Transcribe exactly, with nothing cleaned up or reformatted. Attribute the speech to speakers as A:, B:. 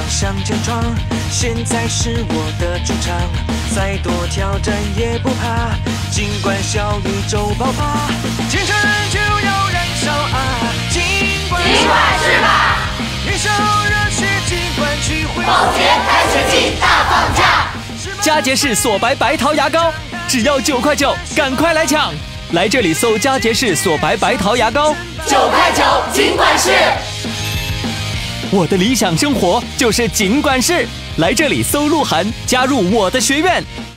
A: 向前闯，现在是我的主场，再多挑战也不怕，尽管小宇宙爆发，青春就要燃烧啊！尽管
B: 尽管是吧，
A: 燃烧热血，尽管去挥
B: 保洁开学季大放假，
C: 佳洁士索白白桃牙膏，只要九块九，赶快来抢！来这里搜佳洁士索白白桃牙膏，
B: 九块九，尽管是。
C: 我的理想生活就是尽管是，来这里搜鹿晗，加入我的学院。